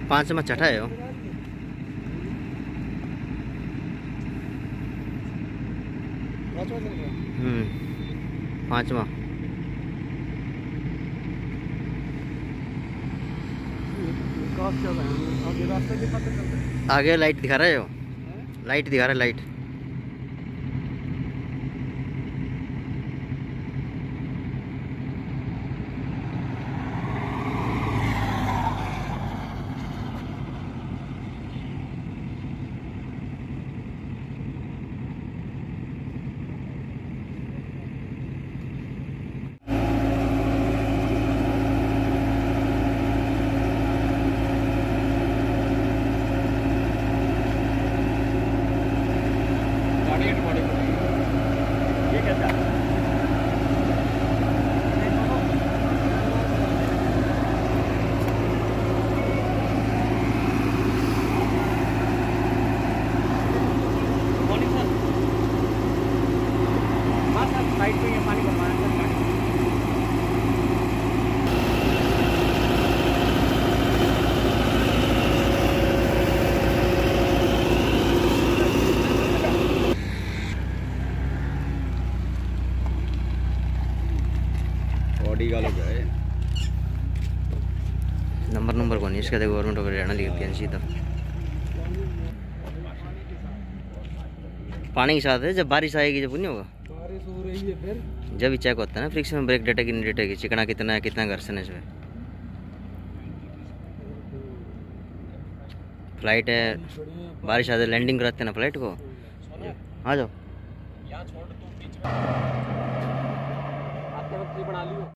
पांचवा छठा है वो। पांचवा। आगे लाइट दिखा रहा है वो, लाइट दिखा रहा है, लाइट। साइड पे ये पानी भरवाना है गाड़ी। ऑडी का लोग है। नंबर कौन है इसका? देखो गवर्नमेंट ऑफ हरियाणा लिख दिया सीधा। पानी के साथ है, जब बारिश आएगी जब नहीं होगा। बारिश हो रही है फिर जब ही चेक होता है ना फ्रिक्शन में, ब्रेक डेटा की नहीं डेटा की, चिकना कितना है, कितना घर्षण है इसमें। फ्लाइट है, बारिश आ जाए लैंडिंग कराते हैं ना फ्लाइट को। आ जाओ। यहाँ छोड़ दो बीच में आते वक्त बना लियो।